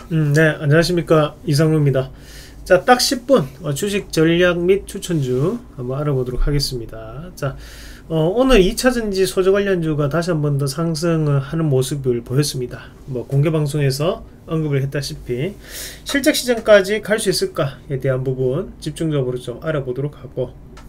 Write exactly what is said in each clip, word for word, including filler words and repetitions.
음, 네, 안녕하십니까. 이상루입니다. 자, 딱 십 분 어, 주식 전략 및 추천주 한번 알아보도록 하겠습니다. 자, 어, 오늘 이 차전지 소재 관련주가 다시 한번 더 상승을 하는 모습을 보였습니다. 뭐 공개 방송에서 언급을 했다시피 실적 시장까지 갈 수 있을까에 대한 부분 집중적으로 좀 알아보도록 하고,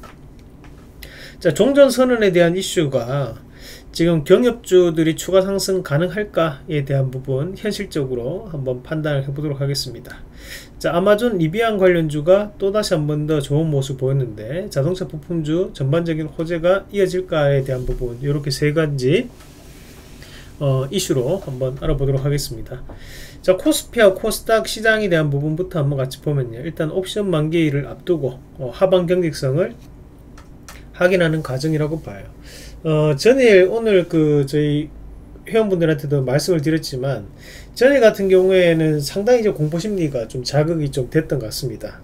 자, 종전선언에 대한 이슈가 지금 경협주들이 추가 상승 가능할까에 대한 부분 현실적으로 한번 판단을 해보도록 하겠습니다. 자, 아마존 리비안 관련주가 또다시 한번 더 좋은 모습 보였는데 자동차 부품주 전반적인 호재가 이어질까에 대한 부분, 이렇게 세 가지 어, 이슈로 한번 알아보도록 하겠습니다. 자, 코스피와 코스닥 시장에 대한 부분부터 한번 같이 보면요, 일단 옵션 만기일을 앞두고 어, 하방 경직성을 확인하는 과정이라고 봐요. 어, 전일 오늘 그 저희 회원분들한테도 말씀을 드렸지만 전일 같은 경우에는 상당히 이제 공포심리가 좀 자극이 좀 됐던 것 같습니다.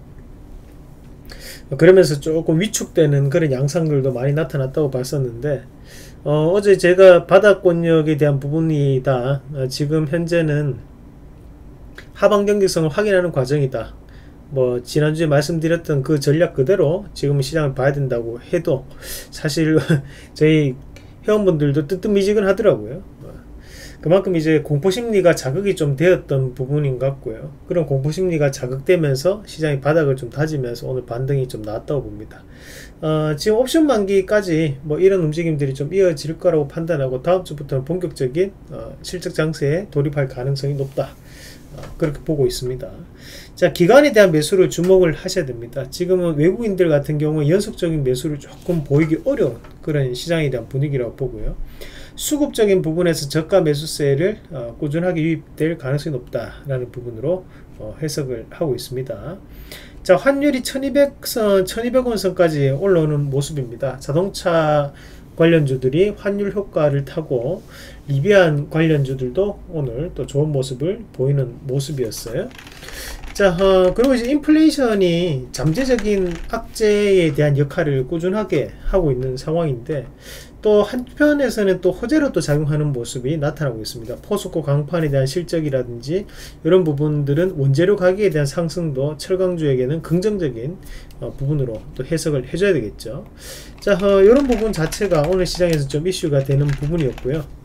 그러면서 조금 위축되는 그런 양상들도 많이 나타났다고 봤었는데, 어, 어제 제가 바닥권역에 대한 부분이다, 어, 지금 현재는 하방 경직성을 확인하는 과정이다, 뭐 지난주에 말씀드렸던 그 전략 그대로 지금 시장을 봐야 된다고 해도 사실 저희 회원분들도 뜨뜻미지근 하더라고요. 그만큼 이제 공포심리가 자극이 좀 되었던 부분인 것 같고요. 그런 공포심리가 자극되면서 시장이 바닥을 좀 다지면서 오늘 반등이 좀 나왔다고 봅니다. 어, 지금 옵션 만기까지 뭐 이런 움직임들이 좀 이어질 거라고 판단하고 다음 주부터는 본격적인 어, 실적 장세에 돌입할 가능성이 높다, 어, 그렇게 보고 있습니다. 자, 기관에 대한 매수를 주목을 하셔야 됩니다. 지금은 외국인들 같은 경우 연속적인 매수를 조금 보이기 어려운 그런 시장에 대한 분위기라고 보고요. 수급적인 부분에서 저가 매수세를 어, 꾸준하게 유입될 가능성이 높다라는 부분으로 어, 해석을 하고 있습니다. 자, 환율이 천이백 선, 천이백 원 선까지 올라오는 모습입니다. 자동차 관련주들이 환율 효과를 타고 리비안 관련주들도 오늘 또 좋은 모습을 보이는 모습이었어요. 자, 어, 그리고 이제 인플레이션이 잠재적인 악재에 대한 역할을 꾸준하게 하고 있는 상황인데, 또 한편에서는 또 호재로 또 작용하는 모습이 나타나고 있습니다. 포스코 강판에 대한 실적이라든지 이런 부분들은 원재료 가격에 대한 상승도 철강주에게는 긍정적인 어, 부분으로 또 해석을 해줘야 되겠죠. 자, 어, 이런 부분 자체가 오늘 시장에서 좀 이슈가 되는 부분이었고요.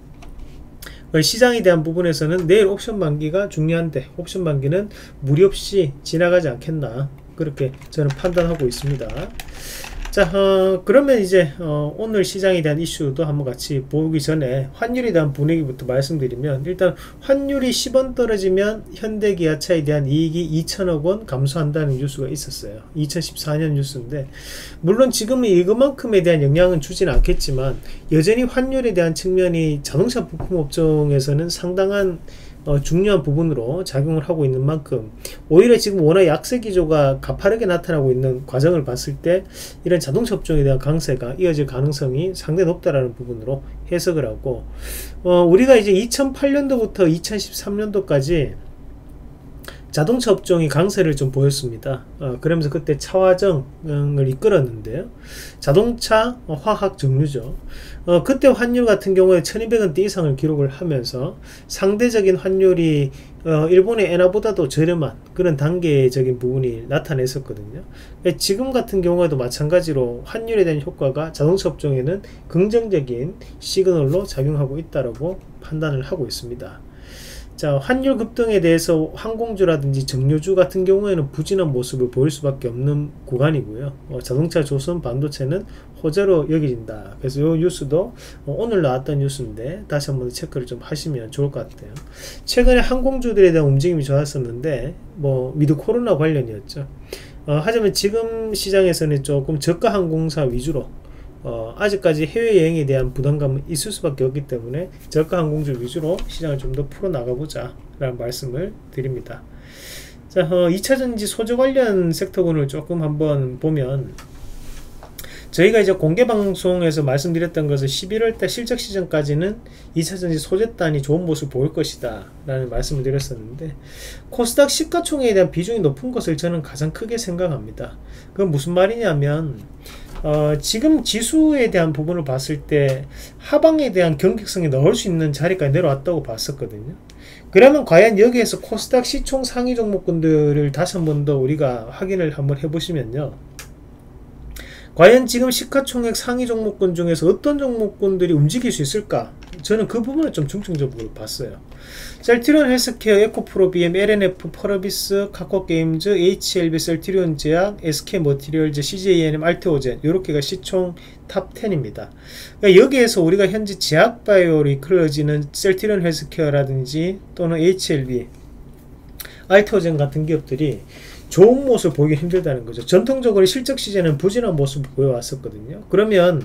시장에 대한 부분에서는 내일 옵션 만기가 중요한데 옵션 만기는 무리 없이 지나가지 않겠나, 그렇게 저는 판단하고 있습니다. 자, 어, 그러면 이제 어, 오늘 시장에 대한 이슈도 한번 같이 보기 전에 환율에 대한 분위기부터 말씀드리면, 일단 환율이 십 원 떨어지면 현대기아차에 대한 이익이 이천억 원 감소한다는 뉴스가 있었어요. 이천십사 년 뉴스인데, 물론 지금은 이것만큼에 대한 영향은 주지는 않겠지만 여전히 환율에 대한 측면이 자동차 부품 업종에서는 상당한 어, 중요한 부분으로 작용을 하고 있는 만큼, 오히려 지금 워낙 약세 기조가 가파르게 나타나고 있는 과정을 봤을 때 이런 자동차 업종에 대한 강세가 이어질 가능성이 상당히 높다라는 부분으로 해석을 하고, 어, 우리가 이제 이천팔 년도부터 이천십삼 년도까지 자동차 업종이 강세를 좀 보였습니다. 어, 그러면서 그때 차화정을 이끌었는데요. 자동차, 어, 화학 정류죠. 어, 그때 환율 같은 경우에 천이백 원대 이상을 기록을 하면서 상대적인 환율이 어, 일본의 엔화보다도 저렴한 그런 단계적인 부분이 나타냈었거든요. 지금 같은 경우에도 마찬가지로 환율에 대한 효과가 자동차 업종에는 긍정적인 시그널로 작용하고 있다고 판단을 하고 있습니다. 자, 환율 급등에 대해서 항공주라든지 정유주 같은 경우에는 부진한 모습을 보일 수밖에 없는 구간이고요. 어, 자동차, 조선, 반도체는 호재로 여겨진다. 그래서 이 뉴스도 어, 오늘 나왔던 뉴스인데 다시 한번 체크를 좀 하시면 좋을 것 같아요. 최근에 항공주들에 대한 움직임이 좋았었는데 뭐 위드 코로나 관련이었죠. 어, 하지만 지금 시장에서는 조금 저가 항공사 위주로 어, 아직까지 해외여행에 대한 부담감은 있을 수밖에 없기 때문에 저가 항공주 위주로 시장을 좀 더 풀어나가보자 라는 말씀을 드립니다. 자, 어, 이 차전지 소재 관련 섹터군을 조금 한번 보면, 저희가 이제 공개방송에서 말씀드렸던 것은 십일월 달 실적 시즌까지는 이 차전지 소재단이 좋은 모습을 보일 것이다 라는 말씀을 드렸었는데, 코스닥 시가총액에 대한 비중이 높은 것을 저는 가장 크게 생각합니다. 그건 무슨 말이냐면, 어, 지금 지수에 대한 부분을 봤을 때 하방에 대한 경직성이 넣을 수 있는 자리까지 내려왔다고 봤었거든요. 그러면 과연 여기에서 코스닥 시총 상위 종목군들을 다시 한 번 더 우리가 확인을 한번 해보시면요, 과연 지금 시가총액 상위 종목군 중에서 어떤 종목군들이 움직일 수 있을까? 저는 그 부분을 좀 중점적으로 봤어요. 셀트리온 헬스케어, 에코프로, 비엠, 엘엔에프, 펄어비스, 카카오게임즈, 에이치엘비, 셀트리온 제약, 에스케이머티리얼즈, 씨제이이엔엠, 알테오젠, 요렇게가 시총 탑 텐입니다. 그러니까 여기에서 우리가 현재 제약바이오로 이끌어지는 셀트리온 헬스케어라든지 또는 에이치엘비, 알테오젠 같은 기업들이 좋은 모습을 보기 힘들다는 거죠. 전통적으로 실적 시즌에는 부진한 모습을 보여왔었거든요. 그러면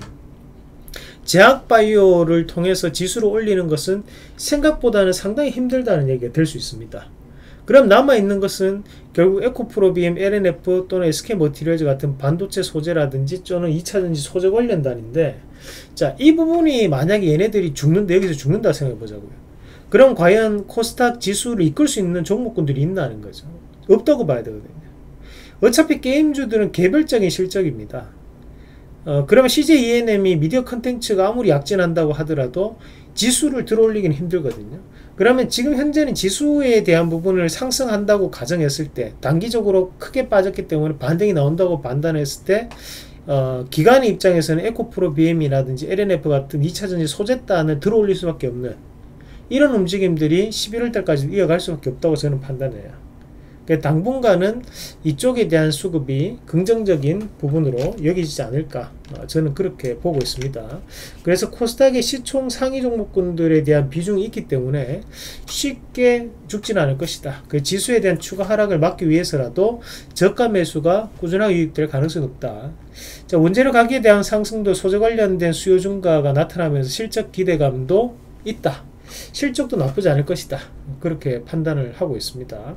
제약바이오를 통해서 지수를 올리는 것은 생각보다는 상당히 힘들다는 얘기가 될 수 있습니다. 그럼 남아있는 것은 결국 에코프로, 비엠, 엘엔에프 또는 에스케이머티리얼즈 같은 반도체 소재라든지 또는 이차전지 소재 관련단인데, 자, 이 부분이 만약에 얘네들이 죽는데, 여기서 죽는다 생각해 보자고요. 그럼 과연 코스닥 지수를 이끌 수 있는 종목군들이 있나는 거죠. 없다고 봐야 되거든요. 어차피 게임주들은 개별적인 실적입니다. 어, 그러면 씨제이이엔엠이 미디어 컨텐츠가 아무리 약진한다고 하더라도 지수를 들어올리기는 힘들거든요. 그러면 지금 현재는 지수에 대한 부분을 상승한다고 가정했을 때, 단기적으로 크게 빠졌기 때문에 반등이 나온다고 판단했을 때, 어, 기관의 입장에서는 에코프로, 비엠이라든지 엘엔에프 같은 이차전지 소재단을 들어올릴 수밖에 없는 이런 움직임들이 십일월 달까지 이어갈 수밖에 없다고 저는 판단해요. 당분간은 이쪽에 대한 수급이 긍정적인 부분으로 여기지 않을까, 저는 그렇게 보고 있습니다. 그래서 코스닥의 시총 상위 종목군들에 대한 비중이 있기 때문에 쉽게 죽지는 않을 것이다. 그 지수에 대한 추가 하락을 막기 위해서라도 저가 매수가 꾸준하게 유입될 가능성이 높다. 자, 원재료 가격에 대한 상승도 소재 관련된 수요 증가가 나타나면서 실적 기대감도 있다. 실적도 나쁘지 않을 것이다. 그렇게 판단을 하고 있습니다.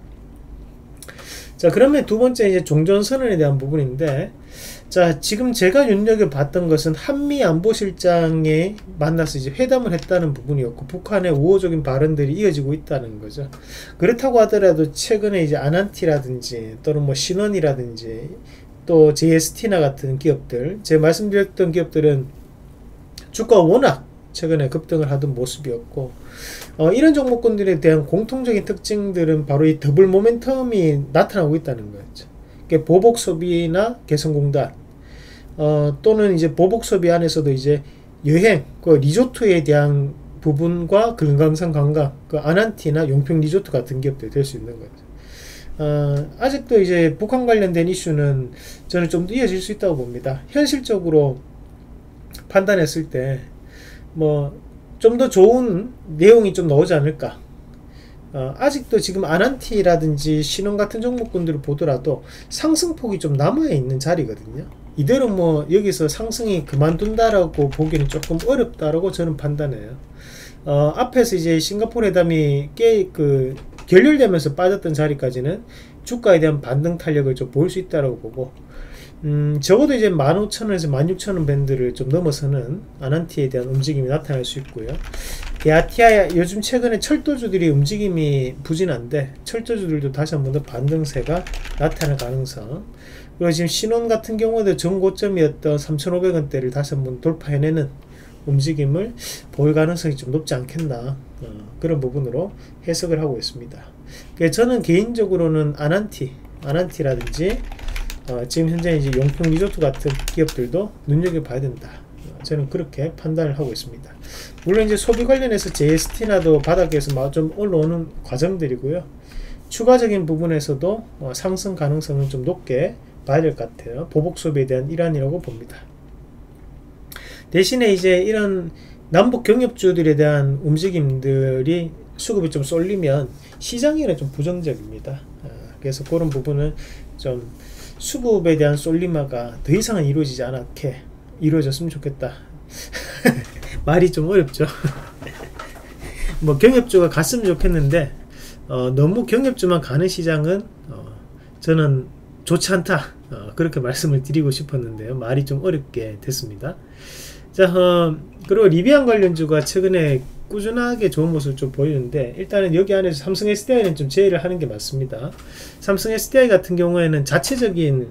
자, 그러면 두 번째 이제 종전선언에 대한 부분인데, 자, 지금 제가 눈여겨봤던 것은 한미 안보실장에 만나서 이제 회담을 했다는 부분이었고, 북한의 우호적인 발언들이 이어지고 있다는 거죠. 그렇다고 하더라도 최근에 이제 아난티라든지 또는 뭐 신원이라든지 또 제이에스티나 같은 기업들, 제가 말씀드렸던 기업들은 주가가 워낙 최근에 급등을 하던 모습이었고, 어, 이런 종목군들에 대한 공통적인 특징들은 바로 이 더블 모멘텀이 나타나고 있다는 거였죠. 그러니까 보복 소비나 개성공단, 어, 또는 이제 보복 소비 안에서도 이제 여행, 그 리조트에 대한 부분과 금강산 관광, 그 아난티나 용평 리조트 같은 기업들이 될 수 있는 거죠. 어, 아직도 이제 북한 관련된 이슈는 저는 좀 더 이어질 수 있다고 봅니다. 현실적으로 판단했을 때 뭐 좀 더 좋은 내용이 좀 나오지 않을까. 어, 아직도 지금 아난티라든지 신원 같은 종목군들을 보더라도 상승폭이 좀 남아있는 자리거든요. 이대로 뭐 여기서 상승이 그만둔다라고 보기는 조금 어렵다라고 저는 판단해요. 어, 앞에서 이제 싱가포르 회담이 꽤 그 결렬되면서 빠졌던 자리까지는 주가에 대한 반등 탄력을 좀 보일 수 있다라고 보고, 음, 적어도 이제 만 오천 원에서 만 육천 원 밴드를 좀 넘어서는 아난티에 대한 움직임이 나타날 수 있고요. 야티아, 요즘 최근에 철도주들이 움직임이 부진한데 철도주들도 다시 한번 더 반등세가 나타날 가능성, 그리고 지금 신원 같은 경우도 전고점이었던 삼천오백 원대를 다시 한번 돌파해내는 움직임을 보일 가능성이 좀 높지 않겠나, 어, 그런 부분으로 해석을 하고 있습니다. 그래서 저는 개인적으로는 아난티, 아난티라든지 어, 지금 현재 이제 용평 리조트 같은 기업들도 눈여겨봐야 된다. 어, 저는 그렇게 판단을 하고 있습니다. 물론 이제 소비 관련해서 제이에스티나도 바닥에서 막 좀 올라오는 과정들이고요. 추가적인 부분에서도 어, 상승 가능성은 좀 높게 봐야 될 것 같아요. 보복 소비에 대한 일환이라고 봅니다. 대신에 이제 이런 남북 경협주들에 대한 움직임들이 수급이 좀 쏠리면 시장에는 좀 부정적입니다. 어, 그래서 그런 부분은 좀 수급에 대한 쏠림화가 더 이상은 이루어지지 않게 이루어졌으면 좋겠다. 말이 좀 어렵죠. 뭐 경협주가 갔으면 좋겠는데 어, 너무 경협주만 가는 시장은 어, 저는 좋지 않다, 어, 그렇게 말씀을 드리고 싶었는데요. 말이 좀 어렵게 됐습니다. 자, 어, 그리고 리비안 관련주가 최근에 꾸준하게 좋은 모습을 좀 보이는데, 일단은 여기 안에서 삼성 에스디아이는 좀 제외를 하는 게 맞습니다. 삼성 에스디아이 같은 경우에는 자체적인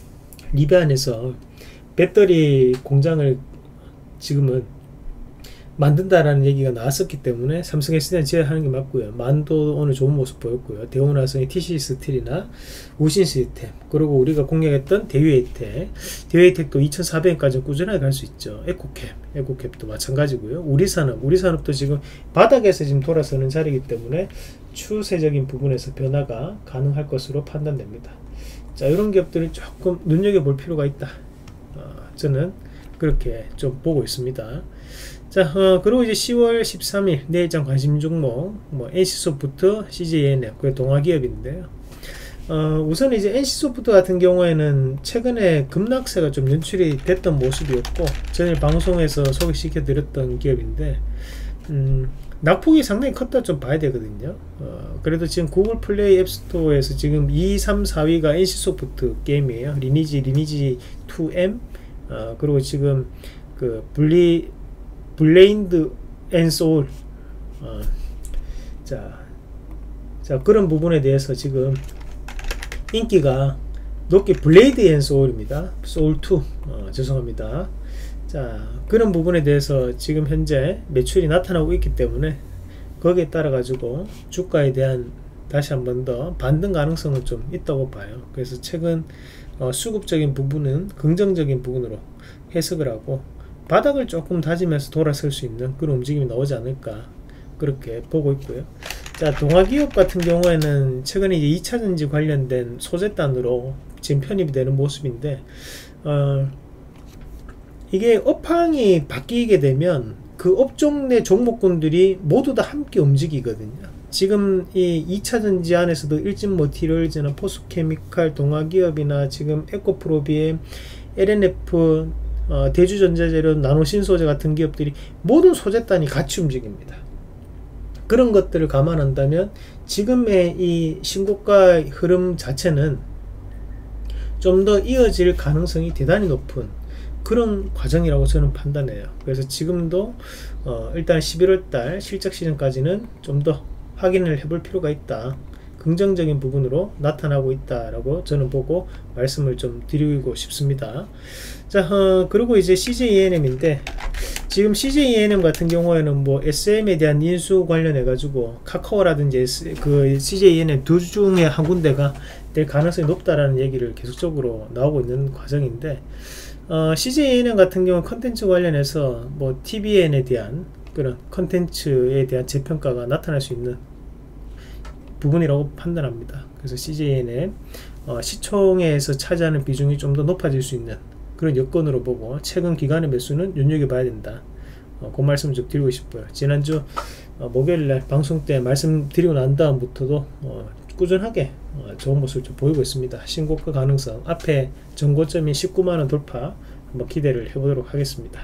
리비안에서 배터리 공장을 지금은 만든다라는 얘기가 나왔었기 때문에 삼성 에스디는 제외하는 게 맞고요. 만도 오늘 좋은 모습 보였고요. 대우나성의 티씨 스틸이나 우신 시스템, 그리고 우리가 공략했던 대유에이텍, 대유에이텍도 이천사백 원까지 꾸준하게 갈 수 있죠. 에코캡, 에코캡도 마찬가지고요. 우리산업, 우리산업도 지금 바닥에서 지금 돌아서는 자리이기 때문에 추세적인 부분에서 변화가 가능할 것으로 판단됩니다. 자, 이런 기업들이 조금 눈여겨볼 필요가 있다. 어, 저는 그렇게 좀 보고 있습니다. 자, 어, 그리고 이제 시월 십삼일 내일장 관심 종목, 뭐 엔씨소프트, 씨제이엔에프, 그 동아기업인데요. 어, 우선 이제 엔씨소프트 같은 경우에는 최근에 급락세가 좀 연출이 됐던 모습이었고, 전일 방송에서 소개시켜 드렸던 기업인데, 음, 낙폭이 상당히 컸다 좀 봐야 되거든요. 어, 그래도 지금 구글 플레이 앱스토어에서 지금 이, 삼, 사 위가 엔씨소프트 게임이에요. 리니지, 리니지 투 엠, 어, 그리고 지금 그 블리 블레인드 앤 소울, 어, 자, 자 그런 부분에 대해서 지금 인기가 높게 블레이드 앤 소울입니다. 소울 투, 어, 죄송합니다. 자, 그런 부분에 대해서 지금 현재 매출이 나타나고 있기 때문에 거기에 따라 가지고 주가에 대한 다시 한 번 더 반등 가능성은 좀 있다고 봐요. 그래서 최근 어, 수급적인 부분은 긍정적인 부분으로 해석을 하고 바닥을 조금 다지면서 돌아설 수 있는 그런 움직임이 나오지 않을까 그렇게 보고 있고요. 자, 동아기업 같은 경우에는 최근에 이제 이차전지 관련된 소재단으로 지금 편입이 되는 모습인데, 어, 이게 업황이 바뀌게 되면 그 업종 내 종목군들이 모두 다 함께 움직이거든요. 지금 이 이차전지 안에서도 일진머티리얼즈나 포스케미칼, 동아기업이나 지금 에코프로비엠, 엘엔에프, 어, 대주전자재료, 나노신소재 같은 기업들이 모든 소재단이 같이 움직입니다. 그런 것들을 감안한다면 지금의 이 신고가 흐름 자체는 좀 더 이어질 가능성이 대단히 높은 그런 과정이라고 저는 판단해요. 그래서 지금도 어, 일단 십일월달 실적 시즌까지는 좀 더 확인을 해볼 필요가 있다. 긍정적인 부분으로 나타나고 있다라고 저는 보고 말씀을 좀 드리고 싶습니다. 자, 어, 그리고 이제 씨제이이엔엠인데 지금 씨제이이엔엠 같은 경우에는 뭐 에스엠에 대한 인수 관련해 가지고 카카오라든지 S, 그 씨제이이엔엠 두 중에 한 군데가 될 가능성이 높다라는 얘기를 계속적으로 나오고 있는 과정인데, 어, 씨제이이엔엠 같은 경우 컨텐츠 관련해서 뭐 티비엔에 대한 그런 컨텐츠에 대한 재평가가 나타날 수 있는 부분이라고 판단합니다. 그래서 씨제이엔엠 어, 시총에서 차지하는 비중이 좀 더 높아질 수 있는 그런 여건으로 보고 최근 기간의 매수는 눈여겨봐야 된다. 어, 그 말씀 좀 드리고 싶고요. 지난주 어, 목요일날 방송 때 말씀드리고 난 다음부터도 어, 꾸준하게 어, 좋은 모습을 좀 보이고 있습니다. 신고가 가능성 앞에 전고점인 십구만 원 돌파 한번 기대를 해보도록 하겠습니다.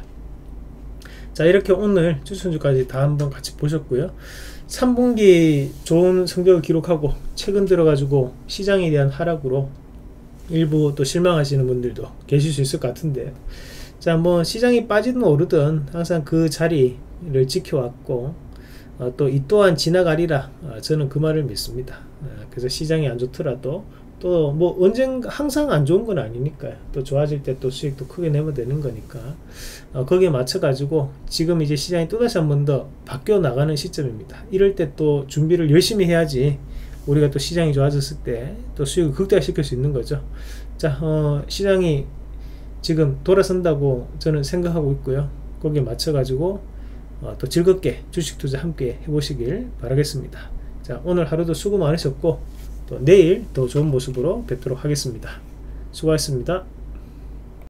자, 이렇게 오늘 추천주까지 다 한번 같이 보셨고요. 삼 분기 좋은 성적을 기록하고 최근 들어가지고 시장에 대한 하락으로 일부 또 실망하시는 분들도 계실 수 있을 것 같은데요. 자, 뭐 시장이 빠지든 오르든 항상 그 자리를 지켜왔고 어, 또 이 또한 지나가리라, 어, 저는 그 말을 믿습니다. 어, 그래서 시장이 안 좋더라도 또 뭐 언젠가 항상 안 좋은 건 아니니까요. 또 좋아질 때 또 수익도 크게 내면 되는 거니까 어, 거기에 맞춰 가지고 지금 이제 시장이 또다시 한 번 더 바뀌어 나가는 시점입니다. 이럴 때 또 준비를 열심히 해야지 우리가 또 시장이 좋아졌을 때 또 수익을 극대화시킬 수 있는 거죠. 자, 어, 시장이 지금 돌아선다고 저는 생각하고 있고요. 거기에 맞춰 가지고 어, 또 즐겁게 주식 투자 함께 해보시길 바라겠습니다. 자, 오늘 하루도 수고 많으셨고 또 내일 더 좋은 모습으로 뵙도록 하겠습니다. 수고하셨습니다.